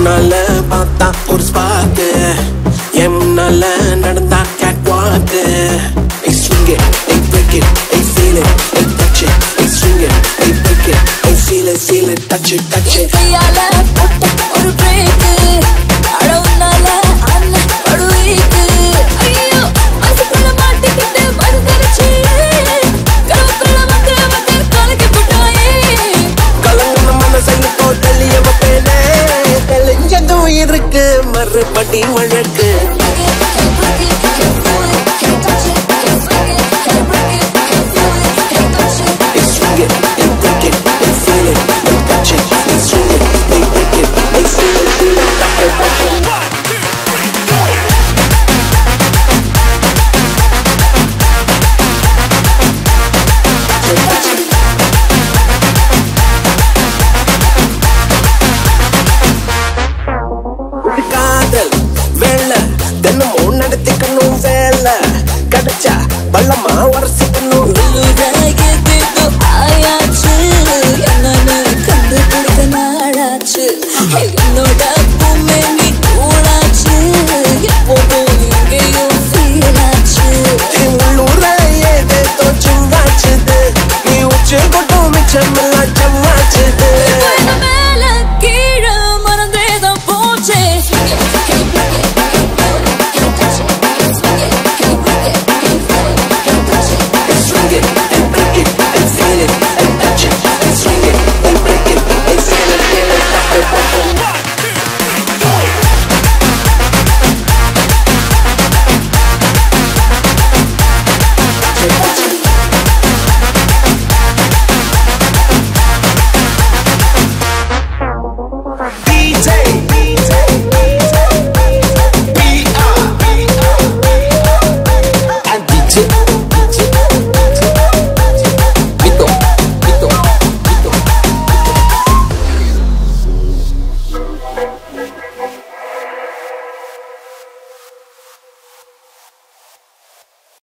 உன்னால பார்த்தா ஒரு ஸ்பார்க்கு என் முன்னால நடந்தா கேட் வாக்கு I swing it, I break it, I feel it, I touch it, I swing it, I break it, I feel it, touch it, touch it. கையால போட்ட ஒரு பிரேக் அட உன்னால அண்ண படுவீக்கு ஐயோ மனசுக்குள்ள மாட்டிக்கிட்டு மறுதரிச்சு கருப்புல வந்து கலக்கி போட்டாயே கலங்குன மனசையும் தள்ளிய வைப்பேனே தெளிஞ்சதும் இருக்கு மறுபடி வழக்கு காதல் வேலை தினமும் நடத்திக்கணும் வேலை கிடைச்சா பள்ளமா வரசி